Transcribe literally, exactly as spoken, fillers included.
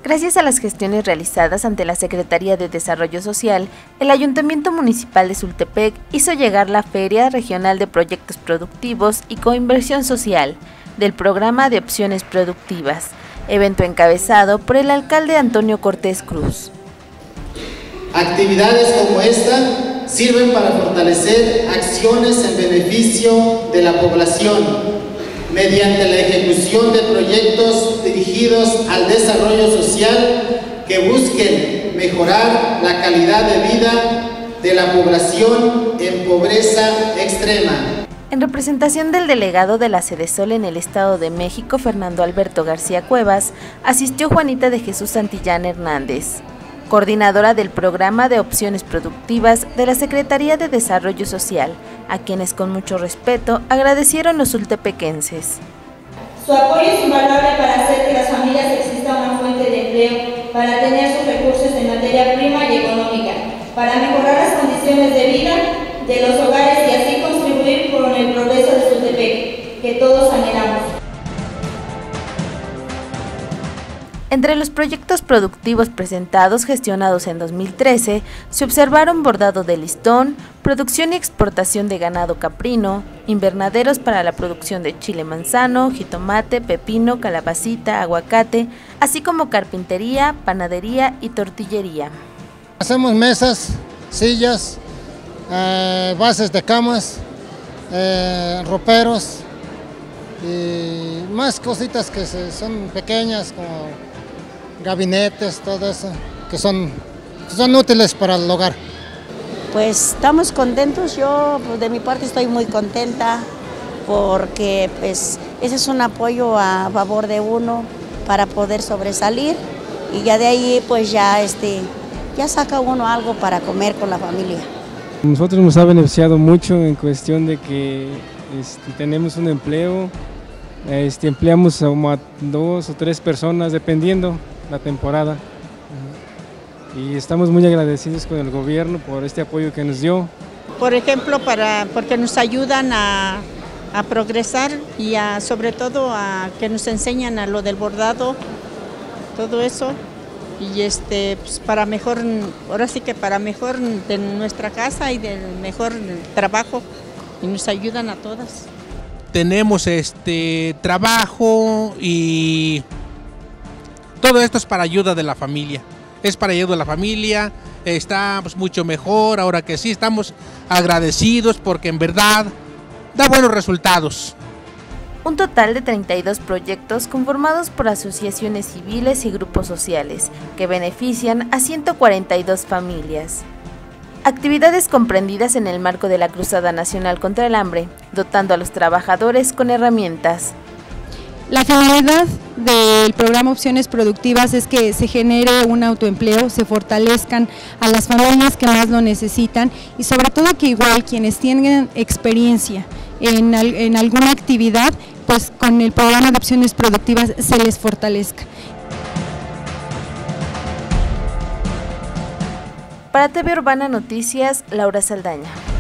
Gracias a las gestiones realizadas ante la Secretaría de Desarrollo Social, el Ayuntamiento Municipal de Sultepec hizo llegar la Feria Regional de Proyectos Productivos y Coinversión Social del Programa de Opciones Productivas, evento encabezado por el alcalde Antonio Cortés Cruz. Actividades como esta sirven para fortalecer acciones en beneficio de la población, mediante la ejecución de proyectos dirigidos al desarrollo social que busquen mejorar la calidad de vida de la población en pobreza extrema. En representación del delegado de la Sedesol en el Estado de México, Fernando Alberto García Cuevas, asistió Juanita de Jesús Santillán Hernández, coordinadora del Programa de Opciones Productivas de la Secretaría de Desarrollo Social, a quienes con mucho respeto agradecieron los sultepequenses. Su apoyo es invaluable para hacer que las familias exista una fuente de empleo, para tener sus recursos en materia prima y económica, para mejorar las condiciones de vida de los hogares y así contribuir con el progreso de Sultepec, que todos anhelamos. Entre los proyectos productivos presentados gestionados en dos mil trece, se observaron bordado de listón, producción y exportación de ganado caprino, invernaderos para la producción de chile manzano, jitomate, pepino, calabacita, aguacate, así como carpintería, panadería y tortillería. Hacemos mesas, sillas, eh, bases de camas, eh, roperos y más cositas que se, son pequeñas como gabinetes, todo eso, que son, son útiles para el hogar. Pues estamos contentos, yo de mi parte estoy muy contenta porque pues ese es un apoyo a favor de uno para poder sobresalir y ya de ahí pues ya, este, ya saca uno algo para comer con la familia. Nosotros nos ha beneficiado mucho en cuestión de que este, tenemos un empleo, este, empleamos a dos o tres personas dependiendo la temporada y estamos muy agradecidos con el gobierno por este apoyo que nos dio. Por ejemplo, para, porque nos ayudan a, a progresar y a, sobre todo a que nos enseñan a lo del bordado, todo eso, y este, pues para mejor, ahora sí que para mejor de nuestra casa y del mejor trabajo, y nos ayudan a todas. Tenemos este trabajo y todo esto es para ayuda de la familia, es para ayuda de la familia, estamos mucho mejor, ahora que sí estamos agradecidos porque en verdad da buenos resultados. Un total de treinta y dos proyectos conformados por asociaciones civiles y grupos sociales que benefician a ciento cuarenta y dos familias. Actividades comprendidas en el marco de la Cruzada Nacional contra el Hambre, dotando a los trabajadores con herramientas. La finalidad del programa Opciones Productivas es que se genere un autoempleo, se fortalezcan a las familias que más lo necesitan y sobre todo que igual quienes tienen experiencia en, en alguna actividad, pues con el programa de Opciones Productivas se les fortalezca. Para T V Urbana Noticias, Laura Saldaña.